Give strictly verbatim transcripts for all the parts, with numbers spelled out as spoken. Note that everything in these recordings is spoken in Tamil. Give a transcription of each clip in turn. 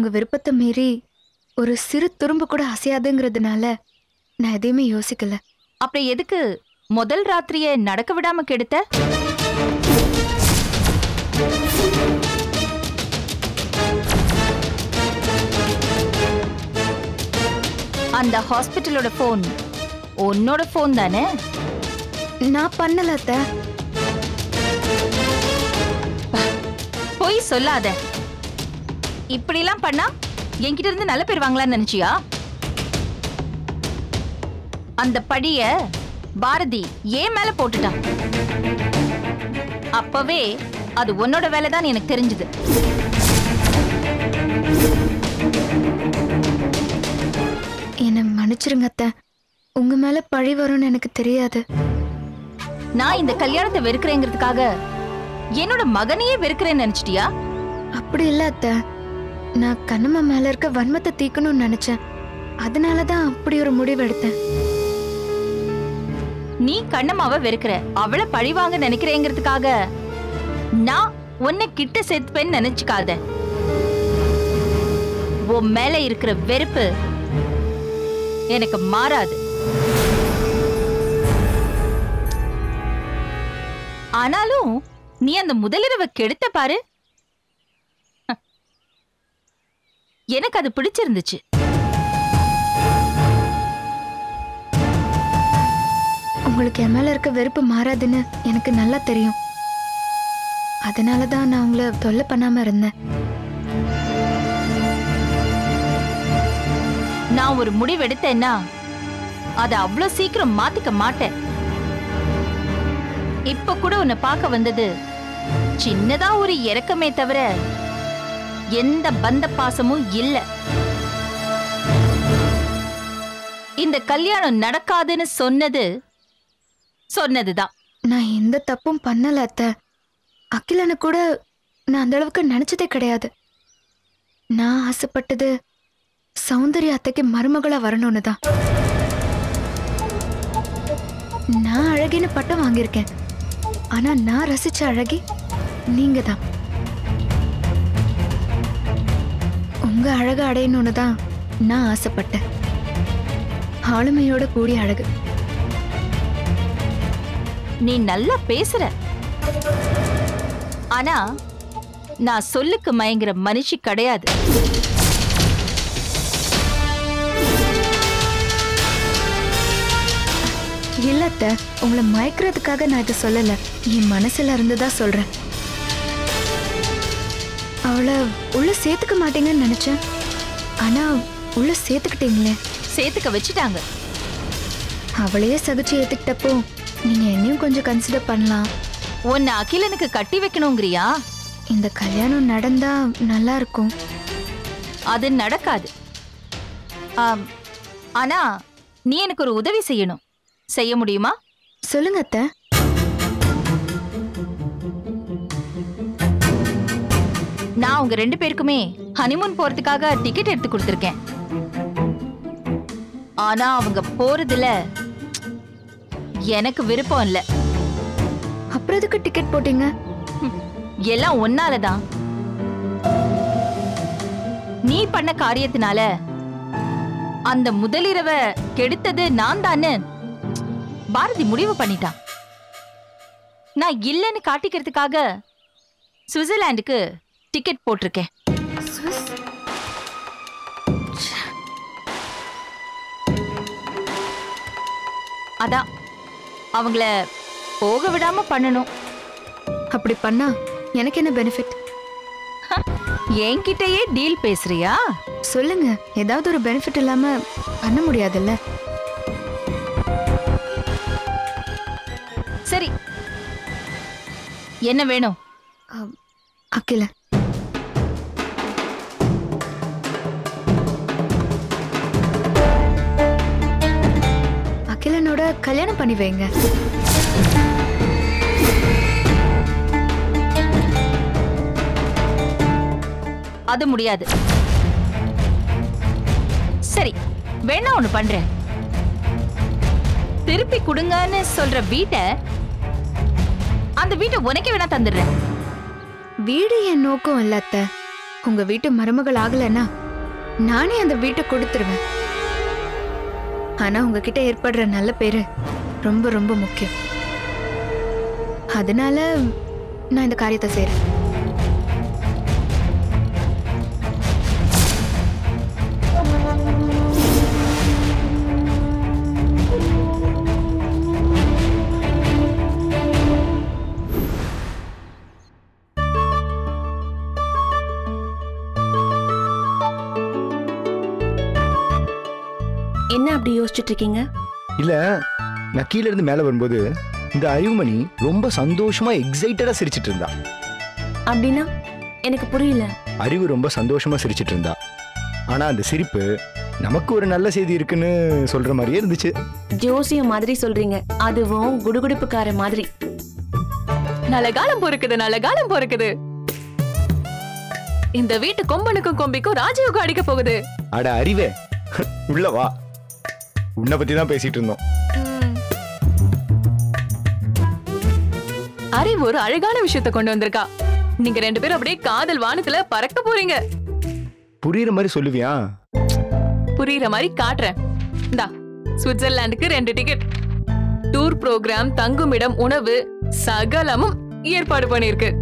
விருப்பத்தை மீறி ஒரு சிறு துரும்பு கூட அசையாதுங்கிறதுனால நான் எதையுமே யோசிக்கல. அப்புறம் எதுக்கு முதல் ராத்திரிய நடக்க விடாம கெடுத்த? அந்த ஹாஸ்பிட்டலோட போன் உன்னோட போன் தானே? நான் பண்ணல அத்தை. போய் சொல்லாத. இப்படிலாம் பண்ணா என்கிட்ட இருந்து நல்ல பேர் வாங்கலாம்னு நினைச்சியா? அந்த படிய பாரதி ஏன் மேல போட்டுட்டான். அப்பவே அது உன்னோட வேலைதான் எனக்கு தெரிஞ்சது. என்ன மன்னிச்சிருங்க அத்தை. உங்க மேல பழி வரும்னு எனக்கு தெரியாது. நான் இந்த கல்யாணத்தை வெறுக்கிறேங்கிறதுக்காக என்னோட மகனையே வெறுக்கிறேன்னு நினைச்சிட்டியா? அப்படி இல்ல அத்தை. நான் கண்ணம்மா மேல இருக்க வன்மத்தை தீக்கணும்னு நினைச்சேன். அதனாலதான் அப்படி ஒரு முடிவு எடுத்தேன். நீ கண்ணம்மாவை வெறுக்கிற, அவளை பழி வாங்க நினைக்கிறேங்கிறதுக்காக நான் உன்னை கிட்ட சேர்த்துப்பேன்னு நினைச்சுக்காத. உன் மேல இருக்கிற வெறுப்பு எனக்கு மாறாது. ஆனாலும் நீ அந்த முதலிரவை கெடுத்த பாரு, எனக்கு அது பிடிச்சிருந்துச்சு. உங்களுக்கு என் மேல இருக்க வெறுப்பு மாறாதுன்னு எனக்கு நல்லா தெரியும். அதனாலதான் நான் உங்களை தொல்லை பண்ணாம இருந்தேன். நான் ஒரு முடிவு எடுத்தேன்னா அதை அவ்வளவு சீக்கிரம் மாத்திக்க மாட்டேன். இப்ப கூட உன்னை பார்க்க வந்தது சின்னதா ஒரு இறக்கமே தவிர எந்த பந்த பாசமும் இல்ல. இந்த கல்யாணம் நடக்காதுன்னு சொன்னது சொன்னதுதான். நான் எந்த தப்பும் பண்ணல அத்தை. அகிலனை கூட நான் அந்த அளவுக்கு நினைச்சதே கிடையாது. நான் ஆசைப்பட்டது சௌந்தர்யா அத்தைக்கு மருமகளா வரணும்னு தான். நான் அழகின்னு பட்டம் வாங்கியிருக்கேன். ஆனா நான் ரசிச்ச அழகி நீங்க தான். உங்க அழக அடையணும்னு தான் நான் ஆசைப்பட்டேன். ஆளுமையோட கூடிய அழகு. நீ நல்லா பேசுற. ஆனா நான் சொல்லுக்கு மயங்குற மனுஷி கிடையாது. இல்லத்த, உங்களை மயக்கிறதுக்காக நான் இதை சொல்லல. என் மனசுல இருந்துதான் சொல்றேன். அவளை உள்ள சேர்த்துக்க மாட்டீங்கன்னு நினைச்சேன். ஆனா உள்ள சேர்த்துக்கிட்டீங்களே. சேர்த்துக்க வச்சுட்டாங்க. அவளையே சகிச்சு ஏத்துக்கிட்டப்போ நீங்க என்னையும் கொஞ்சம் கன்சிடர் பண்ணலாம். உன்னை அகிலனுக்கு கட்டி வைக்கணுங்கிறியா? இந்த கல்யாணம் நடந்தா நல்லா இருக்கும். அது நடக்காது. ஆனா நீ எனக்கு ஒரு உதவி செய்யணும். செய்ய முடியுமா? சொல்லுங்க அத்தை. நான் உங்க ரெண்டு பேருக்குமே ஹனிமூன் போறதுக்காக டிக்கெட் எடுத்து கொடுத்திருக்கேன். ஆனா அவங்க போறதுல எனக்கு விருப்பம் இல்ல. அப்புறம் எதுக்கு டிக்கெட் போட்டீங்க? எல்லாம் ஒன்னாலதான். நீ பண்ண காரியத்தினால அந்த முதலிரவை கெடுத்தது நான் தானே பாரதி முடிவு பண்ணிட்டான். நான் இல்லைன்னு காட்டிக்கிறதுக்காக சுவிட்சர்லாந்துக்கு டிக்கெட் போட்டிருக்கேன். அதான் அவங்கள போக விடாம பண்ணணும். அப்படி பண்ணா எனக்கு என்ன பெனிஃபிட்? என்கிட்டயே டீல் பேசுறியா? சொல்லுங்க. ஏதாவது ஒரு பெனிஃபிட் இல்லாம பண்ண முடியாதுல்ல. சரி, என்ன வேணும்? அகில, அகிலனோட கல்யாணம் பண்ணி வைங்க. அது முடியாது. சரி, வேணா ஒண்ணு பண்றேன். திருப்பி கொடுங்கன்னு சொல்ற வீட்டை அந்த வீட்டை உனக்கு வேணா தந்துடுறேன். வீடு என் நோக்கம் இல்ல அத்தை. உங்க வீட்டு மருமகள் ஆகலைன்னா நானே அந்த வீட்டை கொடுத்துருவேன். ஆனா உங்ககிட்ட ஏற்படுற நல்ல பேரு ரொம்ப ரொம்ப முக்கியம். அதனால நான் இந்த காரியத்தை செய்றேன். என்ன அப்படி யோசிச்சுட்டு இருக்கீங்க? இல்ல, நான் கீழ இருந்து மேல வரும்போது இந்த அறிவுமணி ரொம்ப சந்தோஷமா எக்ஸைட்டடா சிரிச்சிட்டு இருந்தா. அப்படின்னா எனக்கு புரியல. அறிவு ரொம்ப சந்தோஷமா சிரிச்சிட்டு இருந்தா. ஆனா அந்த சிரிப்பு நமக்கு ஒரு நல்ல செய்தி இருக்குன்னு சொல்ற மாதிரியே இருந்துச்சு. ஜோசியம் மாதிரி சொல்றீங்க, அதுவும் குடுகுடுப்புக்கார மாதிரி. நல்ல காலம் பொறுக்குது, நல்ல காலம் பொறுக்குது. இந்த வீட்டு கொம்பனுக்கும் கொம்பிக்கும் ராஜயோகம் அடிக்க போகுது. அட அறிவே, உள்ள வா. உன்னை பத்தி தான் பேசிட்டு இருந்தோம். அறிவு ஒரு அழகான விஷயத்தை கொண்டு வந்திருக்கா. நீங்க ரெண்டு பேரும் அப்படியே காதல் வானத்துல பறக்க போறீங்க. புரியுற மாதிரி சொல்லுவியா? புரியுற மாதிரி காட்டுறேன். இந்தா, சுவிட்சர்லாந்துக்கு ரெண்டு டிக்கெட், டூர் ப்ரோக்ராம், தங்குமிடம், உணவு சகலமும் ஏற்பாடு பண்ணிருக்கு.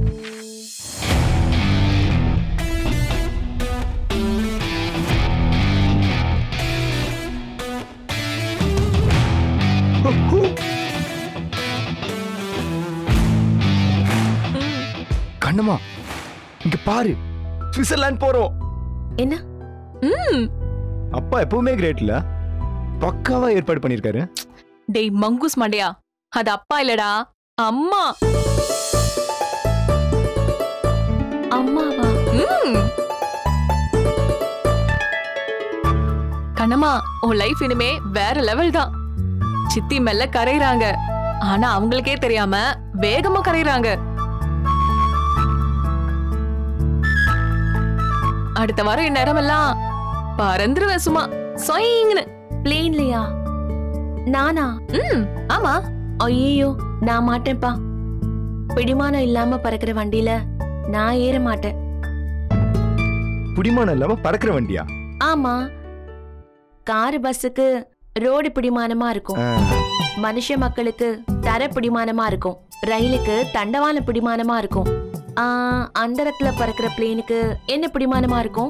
கண்ணம்மா, இங்க பாரு, சுவிட்சர்லாந்து போறோம். என்ன? ம், அப்பா எப்பவுமே கிரேட்ல, பக்காவா ஏற்பாடு பண்ணிருக்காரு. டேய் மங்கூஸ் மண்டையா, அது அப்பா இல்லடா, அம்மா. அம்மாவா? ம். கண்ணம்மா, உன் லைஃப் இனிமே வேற லெவல் தான். சித்தி மெல்ல கரையிறாங்க, ஆனா அவங்களுக்கே தெரியாம வேகமா கரையிறாங்க. அடுத்த வாரம் இந்நேரம் எல்லாம் பறந்துருவேன் சும்மா சொயிங்னு. பிளேன்லயா? நானா? ம், ஆமா. ஐயோ, நான் மாட்டேன்ப்பா. பிடிமானம் இல்லாம பறக்கிற வண்டியில நான் ஏற மாட்டேன். புடிமானம் இல்லாம பறக்கிற வண்டியா? ஆமா, காரு பஸ்ஸுக்கு ரோடு பிடிமானமா இருக்கும், மனுஷ மக்களுக்கு தர பிடிமானமா இருக்கும், ரயிலுக்கு தண்டவாள பிடிமானமா இருக்கும். அந்தரத்துல பறக்கிற பிளேனுக்கு என்ன பிடிமானமா இருக்கும்?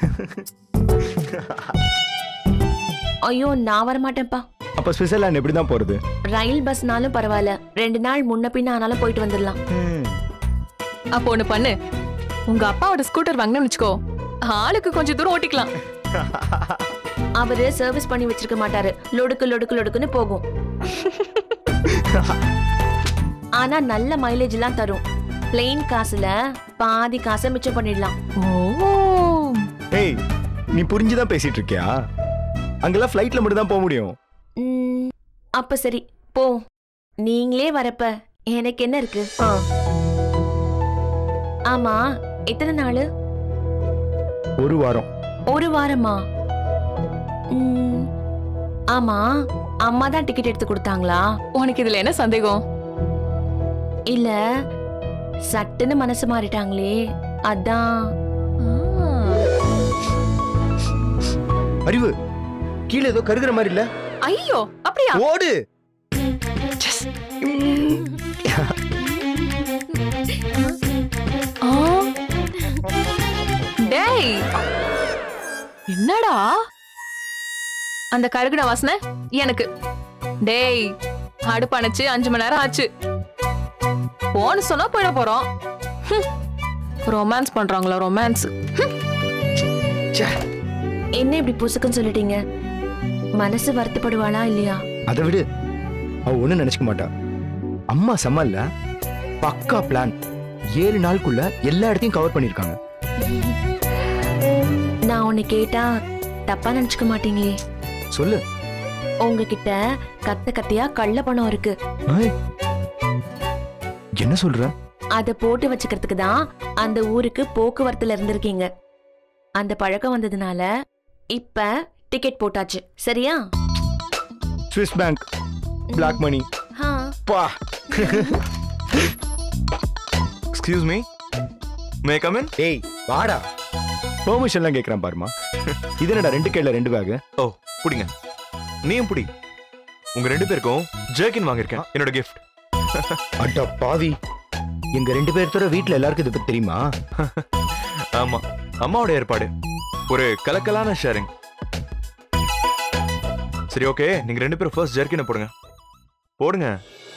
ஐயோ, நான் வரமாட்டேன்ப்பா. அப்ப சுவிட்சர்லாந்து எப்படிதான் போறது? ரயில் பஸ்னாலும் பரவாயில்ல, ரெண்டு நாள் முன்ன பின்ன ஆனாலும் போயிட்டு வந்துடலாம். அப்போ ஒண்ணு பண்ணு, உங்க அப்பாவோட ஸ்கூட்டர் வாங்கினு வச்சுக்கோ, ஆளுக்கு கொஞ்சம் தூரம் ஓட்டிக்கலாம். அவரு சர்வீஸ் பண்ணி வச்சிருக்க மாட்டாரு, லொடுக்கு லொடுக்கு லொடுக்குன்னு போகும். ஆனா நல்ல மைலேஜ் எல்லாம் தரும். பிளேன் காசுல பாதி காசை மிச்சம் பண்ணிடலாம். ஓ, ஏய், நீ புரிஞ்சுதான் பேசிட்டு இருக்கியா? அங்கெல்லாம் ஃப்ளைட்ல மட்டும் தான் போக முடியும். ம், அப்ப சரி போ. நீங்களே வரப்ப எனக்கு என்ன இருக்கு? ஆமா, எத்தனை நாள்? ஒரு வாரம். ஒரு வாரமா? ம், ஆமா, அம்மா தான் டிக்கெட் எடுத்து கொடுத்தாங்களா? உனக்கு இதுல என்ன சந்தேகம்? இல்ல, சட்டுன்னு மனசு மாறிட்டாங்களே, அதான். அறிவு, கீழே ஏதோ கருகிற மாதிரி இல்ல? ஐயோ, அப்படியா? ஓடு. டேய், என்னடா அந்த கருகுன வாசனை எனக்கு? டேய், அடுப்பு அணைச்சு அஞ்சு மணி நேரம் ஆச்சு. போன்னு சொன்னா போயிட போறோம். ரொமான்ஸ் பண்றாங்களா? ரொமான்ஸ். என்ன இப்படி புசுக்குன்னு சொல்லிட்டீங்க? மனசு வருத்தப்படுவாளா இல்லையா? அதை விடு, அவ ஒண்ணு நினைச்சுக்க மாட்டா. அம்மா செம்மல்ல, பக்கா பிளான். ஏழு நாளுக்குள்ள எல்லா இடத்தையும் கவர் பண்ணிருக்காங்க. நான் உன்னை கேட்டா தப்பா நினைச்சுக்க மாட்டீங்களே? சொல்லு. உங்ககிட்ட கத்த கத்தையா கள்ள பணம் இருக்கு. என்ன சொல்ற? அத போட்டு வச்சுக்கிறதுக்கு தான் அந்த ஊருக்கு போக்குவரத்துல இருந்திருக்கீங்க. அந்த பழக்கம் வந்ததுனால இப்ப டிக்கெட் போட்டாச்சு, சரியா? Swiss bank black money. பா. Excuse me, may I come in? ஏய், வாடா. பெர்மிஷன்லாம் கேட்கறான் பாருமா. இது என்னடா ரெண்டு கையில ரெண்டு பேக்? ஓ புடிங்க, நீயும் புடி. உங்க ரெண்டு பேருக்கும் ஜர்க்கின் வாங்கியிருக்கேன், என்னோட கிஃப்ட். அட பாவி, எங்க ரெண்டு பேர்த்தோட வீட்டுல எல்லாருக்கும் இது பத்தி தெரியுமா? ஆமா, அம்மாவோட ஏற்பாடு. ஒரு கலக்கலான ஷேரிங். சரி ஓகே, நீங்க ரெண்டு பேரும் ஃபர்ஸ்ட் ஜர்க்கினை போடுங்க. போடுங்க.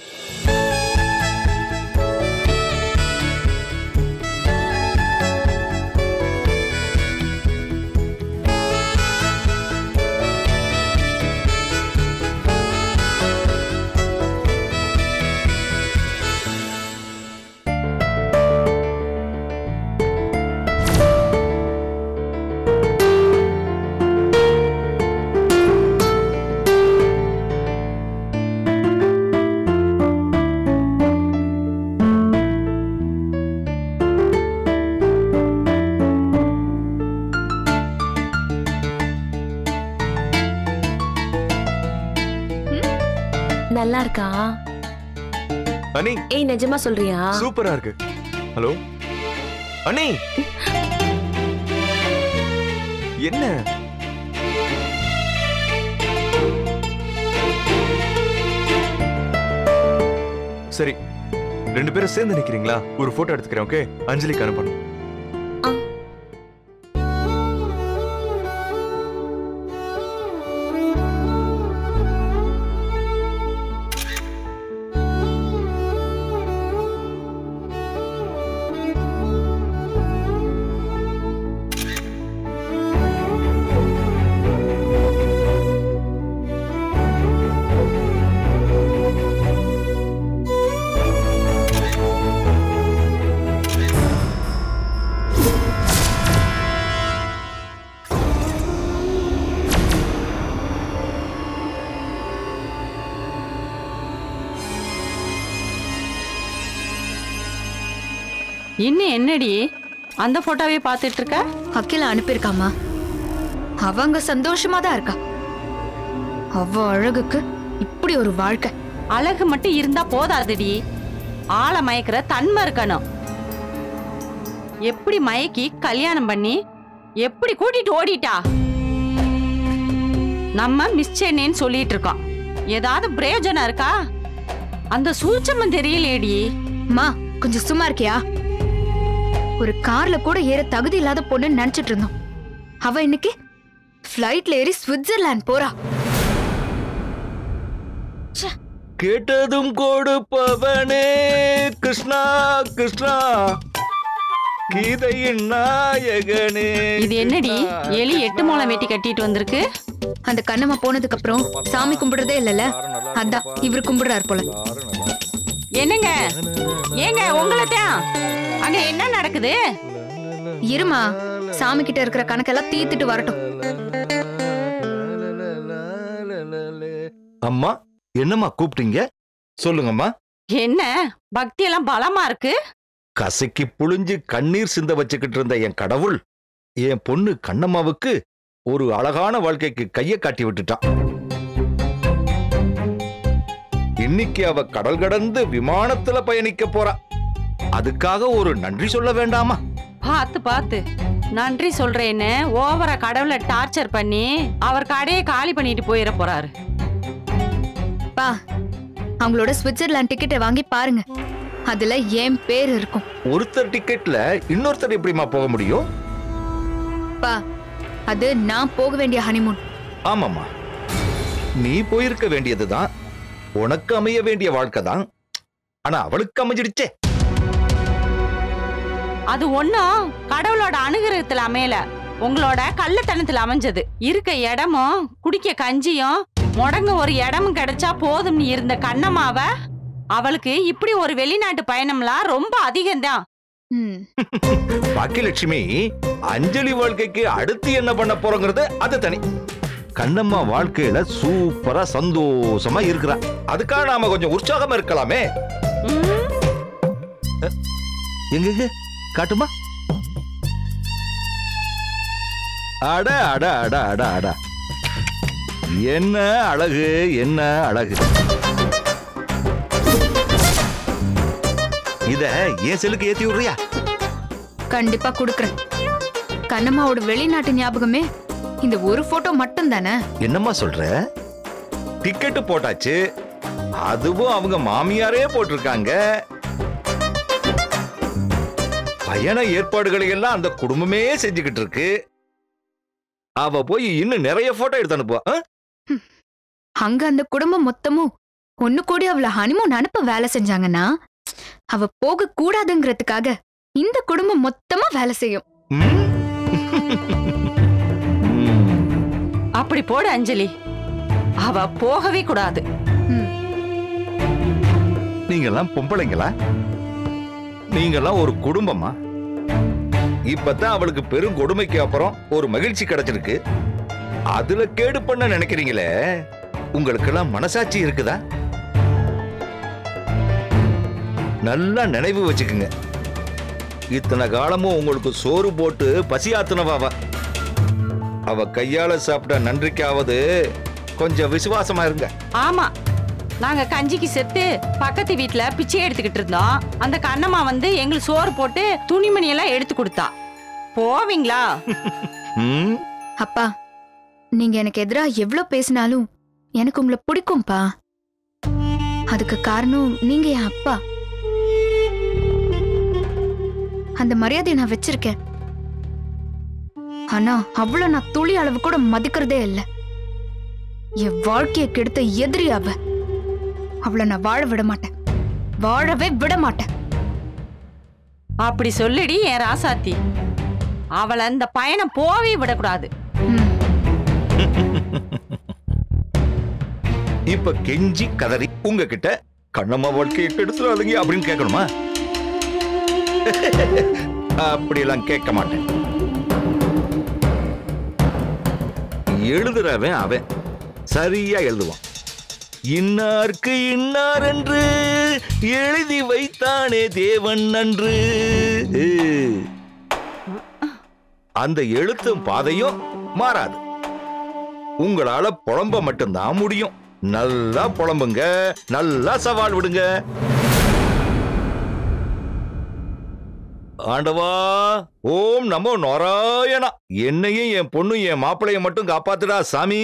நல்லா இருக்கா அனி? ஏய் நிஜமா சொல்றியா? சூப்பரா இருக்கு. ஹலோ அனி, என்ன சரி, ரெண்டு பேரும் சேர்ந்து நிக்கிறீங்களா? ஒரு போட்டோ எடுத்துக்கிறேன். ஓகே, அஞ்சலிக்கு அனுப்பணும். இன்னும் என்னடி அந்த போட்டோவே பார்த்துட்டு இருக்க? அகிலா அனுப்பியிருக்காமா. அவங்க சந்தோஷமா தான் இருக்கா. அவ அழகுக்கு இப்படி ஒரு வாழ்க்கை. அழகு மட்டும் இருந்தா போதாதுடி, ஆளை மயக்கிற தன்மை இருக்கணும். எப்படி மயக்கி கல்யாணம் பண்ணி எப்படி கூட்டிட்டு ஓடிட்டா? நம்ம மிஸ் சென்னைன்னு சொல்லிட்டு இருக்கோம், ஏதாவது பிரயோஜனம் இருக்கா? அந்த சூட்சமும் தெரியலேடி. மா கொஞ்சம் சும்மா இருக்கியா? ஒரு கார்ல கூட ஏற தகுதி இல்லாத பொண்ணுன்னு நினைச்சிட்டு இருந்தோம். அவ இன்னைக்கு ஃப்ளைட்ல ஏறி சுவிட்சர்லாந்து போறா. கேட்டதும் கொடுப்பவனே கிருஷ்ணா கிருஷ்ணா, கீதையின் நாயகனே. இது என்னடி எலி எட்டு மூலம் வேட்டி கட்டிட்டு வந்திருக்கு? அந்த கண்ணம்மா போனதுக்கு அப்புறம் சாமி கும்பிடுறதே இல்லல, அதான் இவரு கும்பிடுறாரு போல. என்னங்க ஏங்க உங்களதான் அங்க என்ன நடக்குது? இருமா, சாமி கிட்ட இருக்கிற கணக்கெல்லாம் தீர்த்துட்டு வரட்டும். அம்மா, என்னம்மா கூப்பிட்டீங்க? சொல்லுங்கம்மா. என்ன பக்தி எல்லாம் பலமா இருக்கு? கசக்கி புழிஞ்சு கண்ணீர் சிந்த வச்சுக்கிட்டு இருந்த என் கடவுள் என் பொண்ணு கண்ணம்மாவுக்கு ஒரு அழகான வாழ்க்கைக்கு கைய காட்டி விட்டுட்டான். இன்னைக்கு அவ கடல் கடந்து விமானத்துல பயணிக்க போறா. அதுக்காக ஒரு நன்றி சொல்ல வேண்டாமா? பாத்து பாத்து நன்றி சொல்றேன்னு ஓவரா கடவுளை டார்ச்சர் பண்ணி அவர் கடையை காலி பண்ணிட்டு போயிட போறாரு. பா, அவங்களோட சுவிட்சர்லாந்து டிக்கெட்டை வாங்கி பாருங்க, அதுல என் பேர் இருக்கும். ஒருத்தர் டிக்கெட்ல இன்னொருத்தர் எப்படிமா போக முடியும்? பா, அது நான் போக வேண்டிய ஹனிமூன். ஆமாமா, நீ போயிருக்க வேண்டியதுதான், உனக்கு அமைய வேண்டிய வாழ்க்கை தான். ஆனா அவளுக்கு அமைஞ்சிடுச்சே. அது ஒண்ணும் கடவுளோட அனுகிரகத்துல அமையல, உங்களோட கள்ளத்தனத்துல அமைஞ்சது. இருக்க இடமும் குடிக்க கஞ்சியும் முடங்க ஒரு இடமும் கிடைச்சா போதும்னு இருந்த கண்ணம்மாவ அவளுக்கு இப்படி ஒரு வெளிநாட்டு பயணம்லாம் ரொம்ப அதிகம்தான். பாக்கியலட்சுமி, அஞ்சலி வாழ்க்கைக்கு அடுத்து என்ன பண்ண போறோங்கிறது அது தனி. கண்ணம்மா வாழ்க்கையில சூப்பரா சந்தோஷமா இருக்கிறா. அதுக்காக நாம கொஞ்சம் உற்சாகமா இருக்கலாமே. எங்க காட்டுமா? அட அட அட அட அட, என்ன அழகு, என்ன அழகு. இத ஏன் செல்லுக்கு ஏத்தி விடுறியா? கண்டிப்பா குடுக்கறேன். கண்ணம்மாவோட வெளிநாட்டு ஞாபகமே இந்த ஒரு போட்டோ மட்டும் தானே. என்னம்மா சொல்ற? டிக்கெட்டு போட்டாச்சு, அதுவும் அவங்க மாமியாரே போட்டிருக்காங்க. பயண ஏற்பாடுகளை எல்லாம் அந்த குடும்பமே செஞ்சுக்கிட்டு இருக்கு. அவ போய் இன்னும் நிறைய போட்டோ எடுத்து அனுப்புவா. அங்க அந்த குடும்பம் மொத்தமும் ஒண்ணு கூடி அவளை ஹனிமூன் அனுப்ப வேலை செஞ்சாங்கன்னா அவ போக கூடாதுங்கிறதுக்காக இந்த குடும்பம் மொத்தமா வேலை செய்யும். அப்படி போடு அஞ்சலி, அவ போகவே கூடாது. நீங்கெல்லாம் பொம்பளைங்களா? நீங்கெல்லாம் ஒரு குடும்பமா? இப்பதான் அவளுக்கு பெரும் கொடுமைக்கு அப்புறம் ஒரு மகிழ்ச்சி கிடைச்சிருக்கு, அதுல கேடு பண்ண நினைக்கிறீங்களே, உங்களுக்கெல்லாம் மனசாட்சி இருக்குதா? நல்லா நினைவு வச்சுக்குங்க. இத்தனை காலமும் உங்களுக்கு சோறு போட்டு பசியாத்துனவாவ. அவ கையால சாப்பிட்ட நன்றிக்காவது கொஞ்சம் விசுவாசமா இருங்க. ஆமா, நாங்க கஞ்சிக்கு செத்து பக்கத்து வீட்டுல பிச்சை எடுத்துக்கிட்டு இருந்தோம். அந்த கண்ணம்மா வந்து எங்களுக்கு சோறு போட்டு துணிமணி எல்லாம் எடுத்து கொடுத்தா. போவீங்களா? அப்பா, நீங்க எனக்கு எதிரா எவ்வளவு பேசினாலும் எனக்கு உங்களை பிடிக்கும்பா. அதுக்கு காரணம் நீங்க என் அப்பா. அந்த மரியாதையை நான் வச்சிருக்கேன். ஆனா அவ்வளவு நான் துளி அளவு கூட மதிக்கிறதே இல்லை. என் வாழ்க்கையை கெடுத்த எதிரி அவ. அவளை நான் வாழ விட மாட்டேன், வாழவே விட மாட்டேன். அப்படி சொல்லிடி என் ராசாத்தி. அவளை அந்த பயணம் போவே விடக்கூடாது. இப்ப கெஞ்சி கதறி உங்ககிட்ட கண்ணம்மா வாழ்க்கையை கெடுத்துறாதீங்க அப்படின்னு கேட்கணுமா? அப்படியெல்லாம் கேட்க மாட்டேன். எழுதுறவன் அவன் சரியா எழுதுவான். இன்னார்க்கு இன்னார் என்று எழுதி வைத்தானே தேவன் நன்று. அந்த எழுத்தும் பாதையும் மாறாது. உங்களால புலம்ப மட்டும்தான் முடியும். நல்லா புலம்புங்க, நல்லா சவால் விடுங்க. ஆண்டவா, ஓம் நமோ நாராயணா, என்னையும் என் பொண்ணும் என் மாப்பிளைய மட்டும் காப்பாத்துடா சாமி.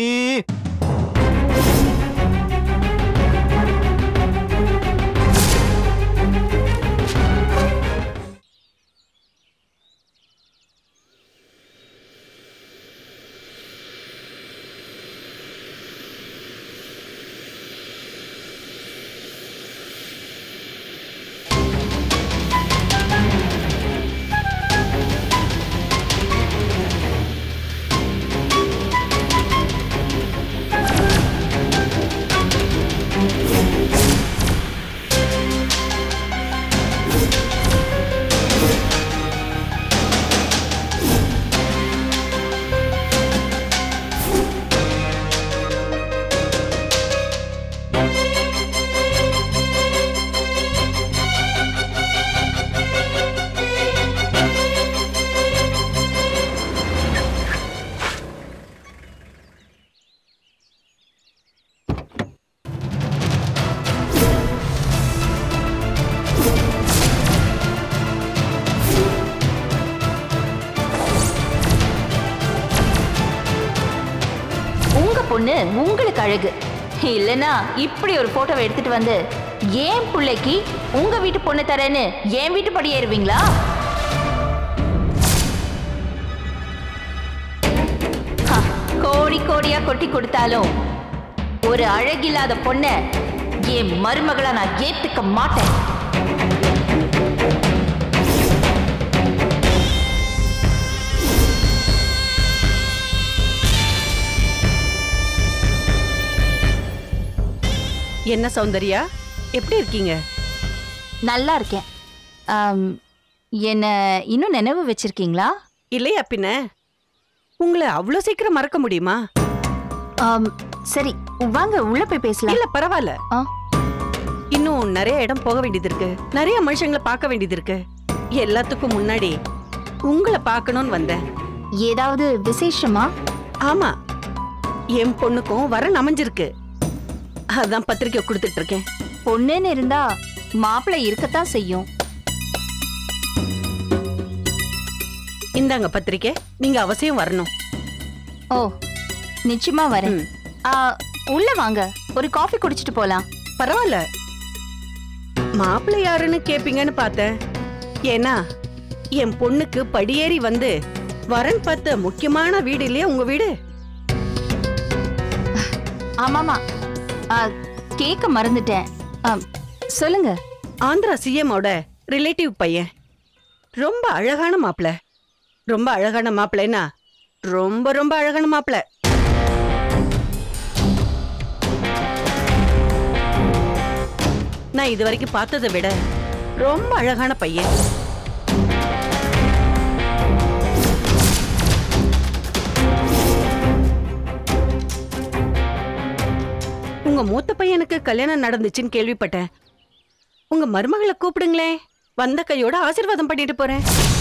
பொண்ணு உங்களுக்கு அழகு இல்லனா இப்படி ஒரு போட்டோவை எடுத்துட்டு வந்து ஏன் பிள்ளைக்கு உங்க வீட்டு பொண்ணு தரேன்னு என் வீட்டு படி ஏறுவீங்களா? கோடி கோடியா கொட்டி கொடுத்தாலும் ஒரு அழகில்லாத பொண்ண என் மருமகளா நான் ஏத்துக்க மாட்டேன். என்ன சௌந்தர்யா, எப்படி இருக்கீங்க? நல்லா இருக்கேன். என்ன இன்னும் நினைவு வச்சிருக்கீங்களா? இல்லையா பின்ன, உங்களை அவ்வளோ சீக்கிரம் மறக்க முடியுமா? சரி வாங்க உள்ள போய் பேசலாம். இல்ல பரவாயில்ல, இன்னும் நிறைய இடம் போக வேண்டியது இருக்கு, நிறைய மனுஷங்களை பார்க்க வேண்டியது இருக்கு. எல்லாத்துக்கும் முன்னாடி உங்களை பார்க்கணும்னு வந்தேன். ஏதாவது விசேஷமா? ஆமா, என் பொண்ணுக்கும் வரன் அமைஞ்சிருக்கு, அதான் பத்திரிக்கை கொடுத்துட்டு இருக்கேன். பொண்ணுன்னு இருந்தா மாப்பிள்ளை இருக்கத்தான் செய்யும். இந்தாங்க பத்திரிக்கை, நீங்க அவசியம் வரணும். ஓ நிச்சயமா வரேன். ம். ஆ, உள்ள வாங்க, ஒரு காஃபி குடிச்சிட்டு போலாம். பரவாயில்ல, மாப்பிள்ளை யாருன்னு கேப்பீங்கன்னு பார்த்தேன். ஏன்னா என் பொண்ணுக்கு படியேறி வந்து வரன் பார்த்த முக்கியமான வீடு இல்லையா உங்க வீடு? ஆமாமா, ஆ, கேக்க மறந்துட்டேன். ஆ, சொல்லுங்க. ஆந்திரா சிஎம்மோட ரிலேட்டிவ் பையன். ரொம்ப அழகான மாப்பிள்ள. ரொம்ப அழகான மாப்பிள்ளைனா ரொம்ப ரொம்ப அழகான மாப்பிள்ள. நான் இது வரைக்கும் பார்த்ததை விட ரொம்ப அழகான பையன். உங்க மூத்த பையனுக்கு கல்யாணம் நடந்துச்சுன்னு கேள்விப்பட்டேன். உங்க மருமகளை கூப்பிடுங்களேன், வந்த கையோட ஆசீர்வாதம் பண்ணிட்டு போறேன்.